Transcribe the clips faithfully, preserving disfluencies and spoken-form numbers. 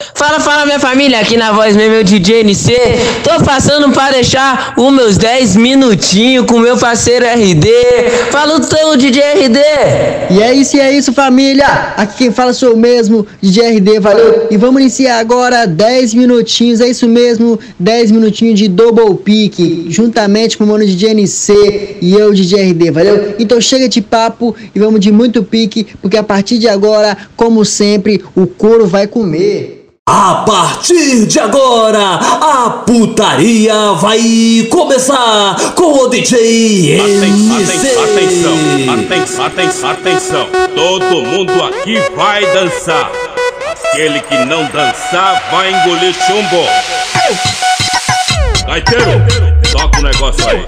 Fala, fala minha família, aqui na voz mesmo, meu D J N C. Tô passando pra deixar os meus dez minutinhos com meu parceiro R D. Fala o teu D J R D. E é isso, e é isso, família. Aqui quem fala sou eu mesmo, D J R D, valeu? E vamos iniciar agora dez minutinhos, é isso mesmo, dez minutinhos de double pick, juntamente com o mano D J N C e eu, D J R D, valeu? Então chega de papo e vamos de muito pique, porque a partir de agora, como sempre, o couro vai comer. A partir de agora, a putaria vai começar com o D J N C. Atenção, atenção, atenção, atenção. Todo mundo aqui vai dançar. Aquele que não dançar vai engolir chumbo. Gaiteiro, toca o negócio aí.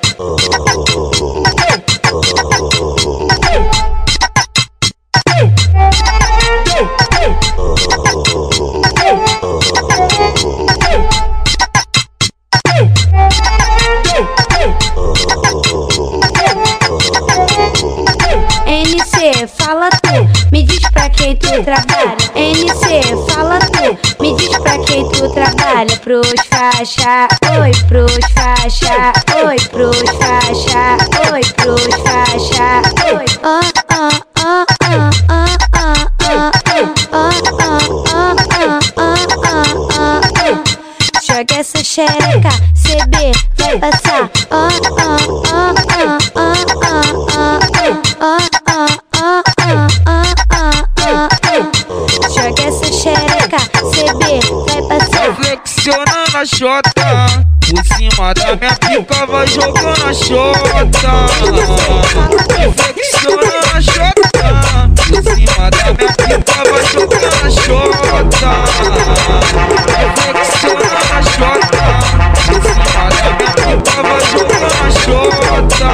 N C, fala tu, me diz pra quem tu trabalha. N C, fala tu, me diz pra quem tu trabalha. Pros faixa, oi, pros faixa, oi, pros faixa, oi, pros faixa, oi. Oh, oh, oh, oh, oh, oh, oh, oh, oh, oh, oh, oh, oh. Joga essa xereca, C B vai passar. Oh, oh, oh, oh, oh, oh, oh, oh, oh, oh, oh, oh. Joga essa xereca, C B vai passar. Flexionando a xota, por cima da minha pica vai jogando a xota. Flexionando a xota, por cima da minha pica vai jogando a xota. Flexionando a xota, por cima da minha pica vai jogando a xota.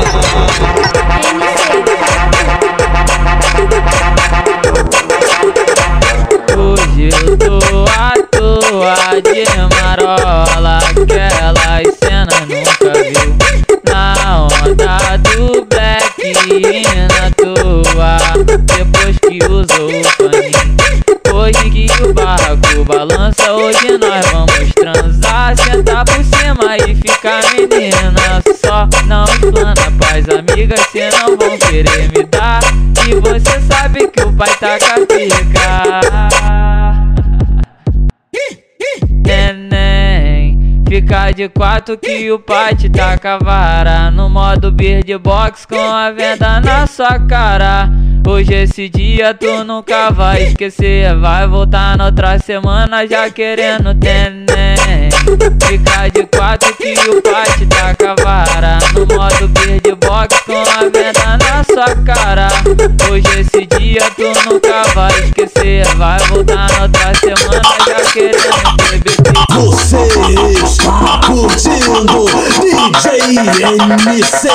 Hoje eu tô à toa de marola, aquelas cenas nunca viu. Na onda do black e na toa, depois que usou o paninho. Hoje que o barraco balança, hoje nós vamos transar. Sentar por cima e ficar menina. Só não explana pras amigas, senão vão querer me dar. E você sabe que o pai tá com a pica. Neném, fica de quatro que o pai te taca a vara. No modo bird box com a venda na sua cara. Hoje esse dia tu nunca vai esquecer. Vai voltar na outra semana já querendo neném. Fica de quatro que o pai te taca a vara. No modo bird box com a venda na sua cara. Hoje esse dia tu nunca vai esquecer. Vai voltar na outra semana já querendo beber. Você está curtindo D J N C.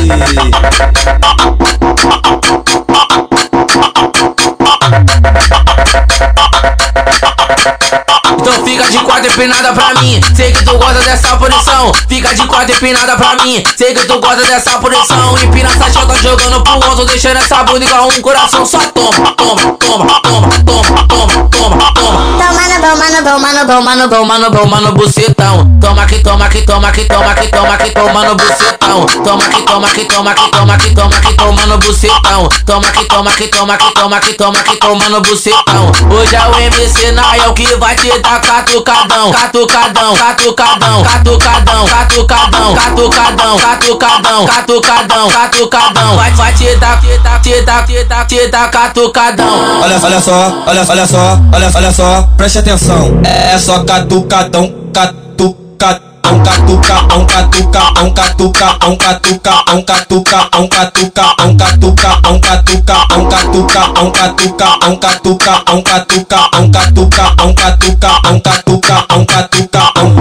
Então fica de quatro empinada pra mim, sei que tu gosta dessa posição. Fica de quatro empinada pra mim, sei que tu gosta dessa posição. Empina essa chota jogando pro alto, deixando essa bunda igual um coração. Só toma, toma, toma, toma, toma, toma, toma, toma. Toma no, toma no, toma no, toma no, toma no, toma no bucetão. Toma que toma que toma que toma que toma que toma no bucetão. Toma que toma que toma que toma que toma que toma no bucetão. Toma que toma que toma que toma que toma que toma no bucetão. Hoje é o M C Nael que vai te dar catucadão, catucadão, catucadão, catucadão, catucadão, catucadão, catucadão, catucadão, catucadão. Vai, vai te dar, te dar, te dar, te dar, te dar catucadão. Olha, olha só, olha, olha só, olha, olha só, preste atenção. É só catucadão, catucadão. Catucadão, catucadão, catucadão, catucadão, catucadão, catucadão, catucadão, catucadão, catucadão, catucadão, catucadão, catucadão, catucadão, catucadão, catucadão, catucadão.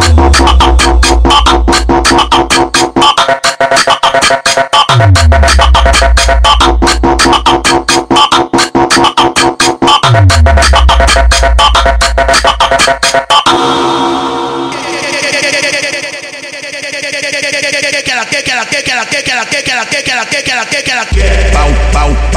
Pau, pau,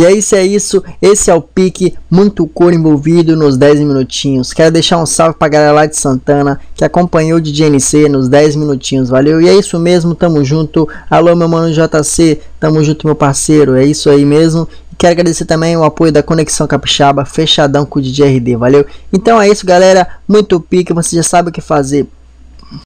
E é isso, é isso. Esse é o pique, muito couro envolvido nos dez minutinhos. Quero deixar um salve pra galera lá de Santana que acompanhou o D J N C nos dez minutinhos, valeu? E é isso mesmo, tamo junto. Alô, meu mano J C, tamo junto, meu parceiro. É isso aí mesmo. Quero agradecer também o apoio da Conexão Capixaba, fechadão com o D J R D, valeu? Então é isso, galera. Muito pique, você já sabe o que fazer.